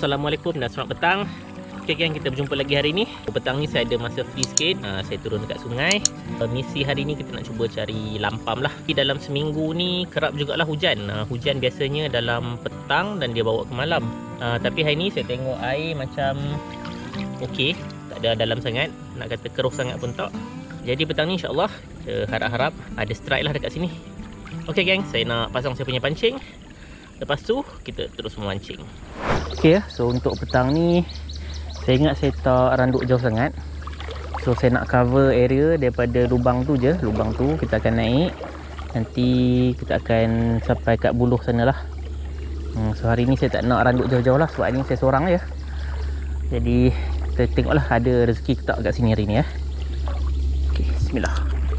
Assalamualaikum dan selamat petang. Okay gang, kita berjumpa lagi hari ni. Petang ni saya ada masa free sikit. Saya turun dekat sungai. Misi hari ni kita nak cuba cari lampam lah. Dalam seminggu ni kerap jugalah hujan. Hujan biasanya dalam petang dan dia bawa ke malam. Tapi hari ni saya tengok air macam okey, tak ada dalam sangat. Nak kata keruh sangat pun tak. Jadi petang ni insyaAllah kita harap-harap ada strike lah dekat sini. Okay gang, saya nak pasang saya punya pancing. Lepas tu kita terus memancing. Okay, so untuk petang ni saya ingat saya tak randuk jauh sangat. So saya nak cover area daripada lubang tu je. Lubang tu kita akan naik. Nanti kita akan sampai kat buluh sana lah. So hari ni saya tak nak randuk jauh-jauh lah. Sebab hari ni saya seorang je. Jadi kita tengoklah ada rezeki ke tak kat sini hari ni ya. Okay, bismillah.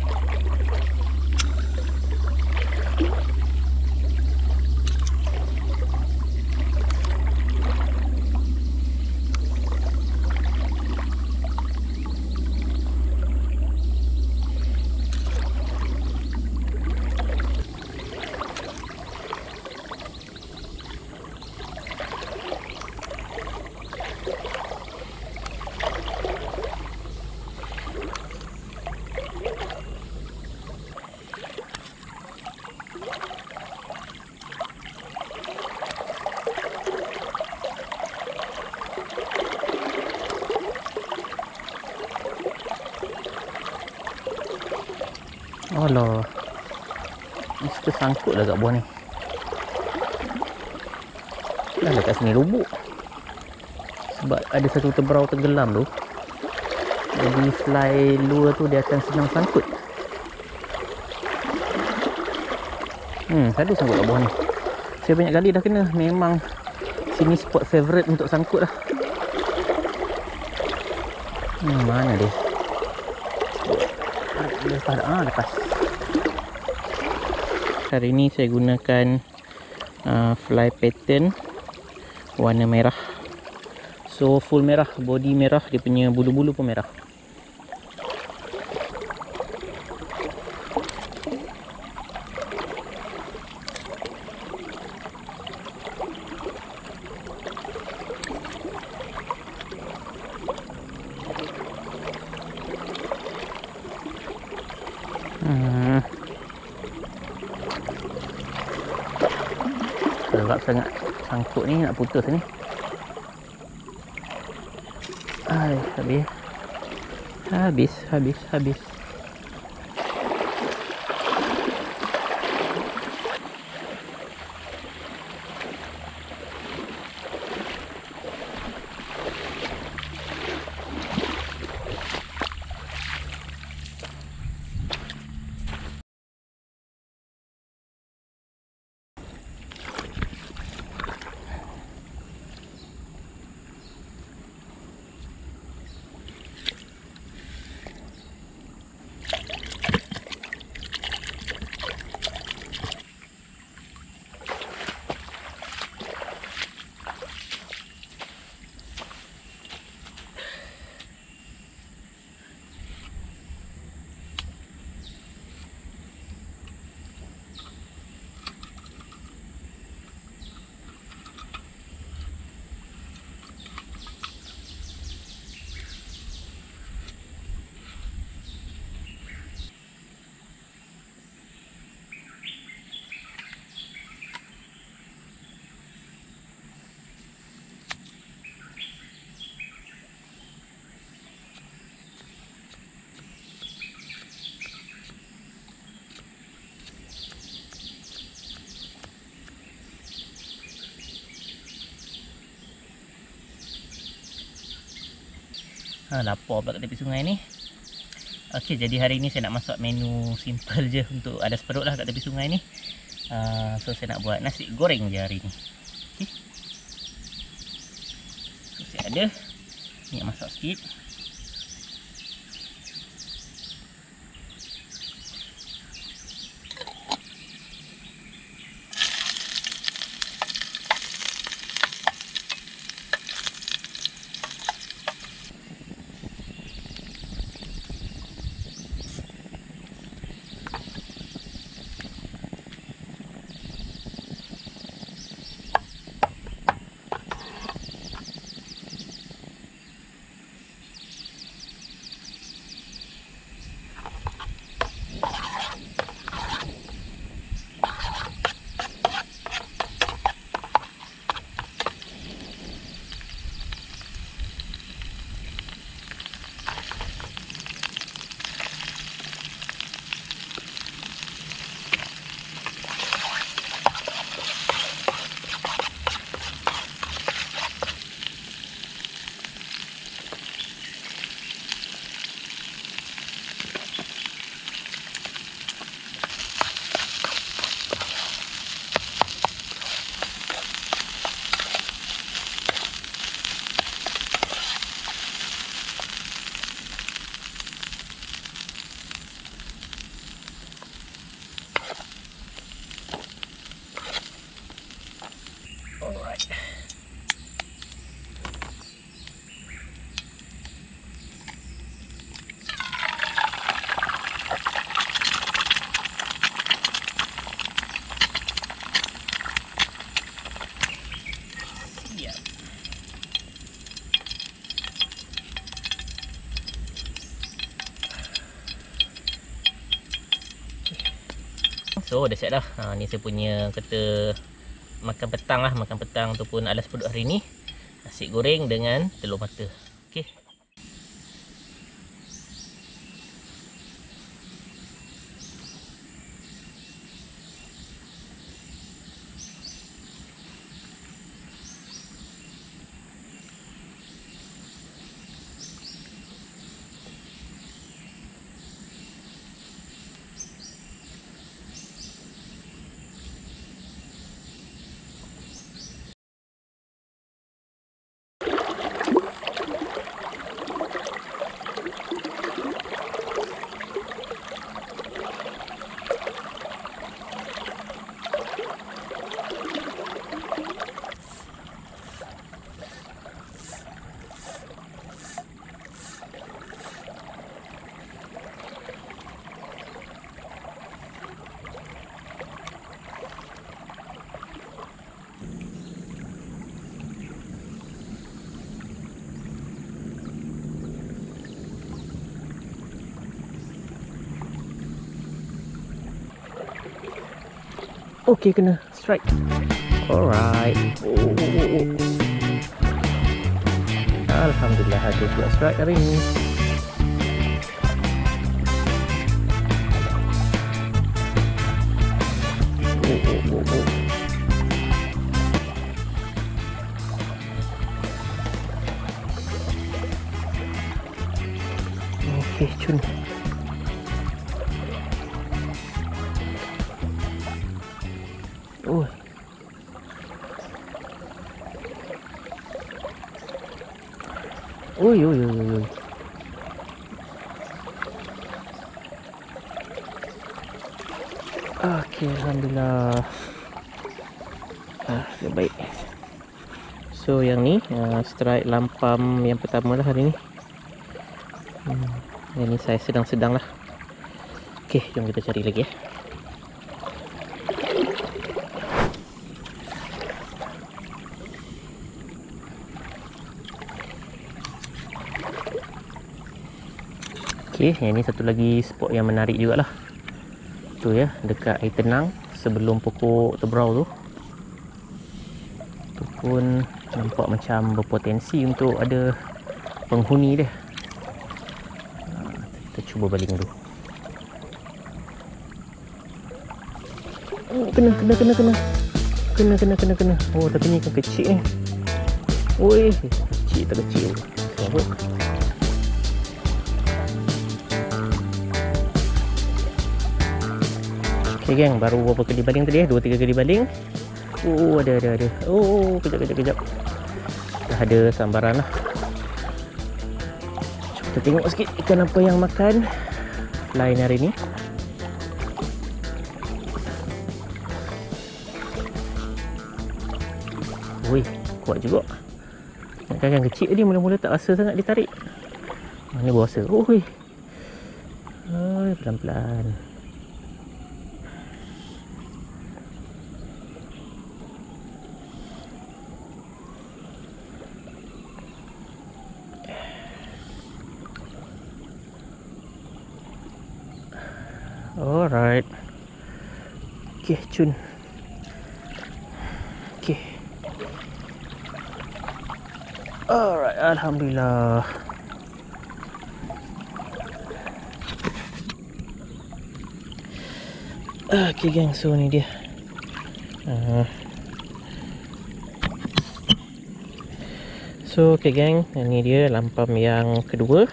Alah, mesti sangkut dah kat bawah ni. Dah dekat sini lubuk. Sebab ada satu teberau tenggelam tu. Jadi fly lure tu dia akan senang sangkut. Tadi sangkut kat bawah ni. Saya banyak kali dah kena. Memang sini spot favourite untuk sangkut lah. Mana dia? Lepas. Hari ni saya gunakan fly pattern warna merah. So full merah, body merah, dia punya bulu-bulu pun merah. Terap sangat sangkut ni, nak putus ni. Habis. Lapar pula kat tepi sungai ni. Okey, jadi hari ni saya nak masak menu simple je untuk ada seperut lah kat tepi sungai ni. So saya nak buat nasi goreng je hari ni. Okay. So saya ada minyak masak sikit. So dah siap dah. Ni saya punya kata makan petang lah, makan petang ataupun alas perut hari ni. Nasi goreng dengan telur mata. Okey. Okey, kena strike. Alright. Alhamdulillah ada juga strike hari ni. Okey, cun. Oh. Oi. Okey, alhamdulillah. Dah baik. So yang ni strike lampam yang pertama lah hari ni. Yang ni saya sedang-sedang lah. Okey, jom kita cari lagi ya. Okey, yang ni satu lagi spot yang menarik jugalah. Tu ya, dekat air tenang sebelum pokok tebrau tu. Tu pun nampak macam berpotensi untuk ada penghuni dia. Kita cuba baling dulu. Oh, kena. Oh, tapi ni kan kecil ni. Oi, kecil tak kecil. Sambut. Okay geng, baru berapa kali baling tadi 2-3 kali baling. Oh, ada. Oh, kejap. Dah ada sambaran lah. Kita tengok sikit ikan apa yang makan lain hari ni. Wih, kuat juga. Ikan kecil tadi mula-mula tak rasa sangat ditarik. Mana baru rasa. Oh, wih. Pelan-pelan. Alright. Okay, cun. Okay. Alright, alhamdulillah. Okay geng, so ni dia. So okay geng, ni dia lampam yang kedua.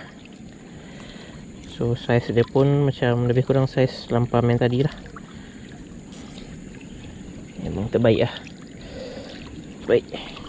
So saiz dia pun macam lebih kurang saiz lampam yang tadi lah. Memang terbaik lah. Baik.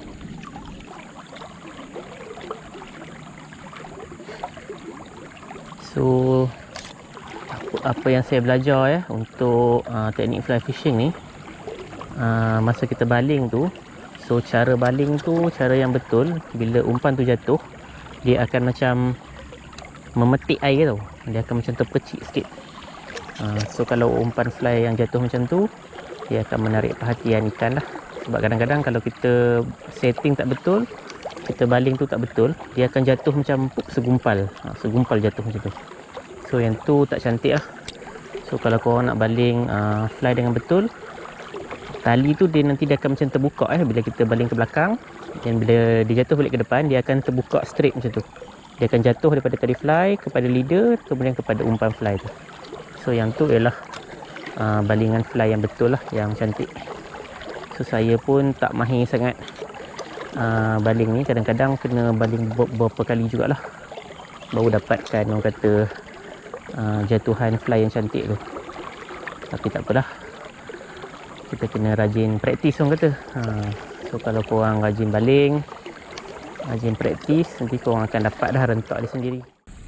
So apa yang saya belajar ya untuk teknik fly fishing ni, masa kita baling tu, so cara baling tu cara yang betul. Bila umpan tu jatuh, dia akan macam memetik air tau. Dia akan macam terpercik sikit. So kalau umpan fly yang jatuh macam tu, dia akan menarik perhatian ikan lah. Sebab kadang-kadang kalau kita setting tak betul, kita baling tu tak betul, dia akan jatuh macam segumpal. Segumpal jatuh macam tu. So yang tu tak cantik lah. So kalau korang nak baling fly dengan betul, tali tu dia nanti dia akan macam terbuka bila kita baling ke belakang, dan bila dia jatuh balik ke depan, dia akan terbuka straight macam tu. Dia akan jatuh daripada tali fly kepada leader, kemudian kepada umpan fly tu. So yang tu ialah balingan fly yang betul lah, yang cantik. So saya pun tak mahir sangat baling ni, kadang-kadang kena baling beberapa kali jugalah baru dapatkan orang kata jatuhan fly yang cantik tu. Tapi tak apalah, kita kena rajin praktis orang kata. So kalau korang rajin baling, rajin praktis, nanti korang akan dapat dah rentak dia sendiri.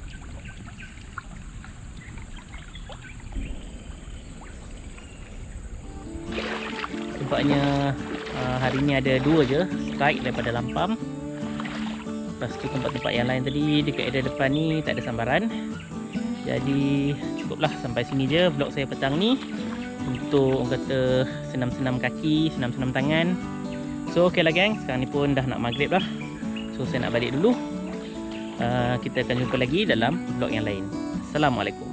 Tempatnya hari ni ada 2 je strike daripada lampam. Lepas tu tempat-tempat yang lain tadi dekat area depan ni tak ada sambaran. Jadi cukuplah sampai sini je vlog saya petang ni, untuk orang kata senam-senam kaki, senam-senam tangan. So okey lah geng, sekarang ni pun dah nak maghrib dah. So saya nak balik dulu. Kita akan jumpa lagi dalam vlog yang lain. Assalamualaikum.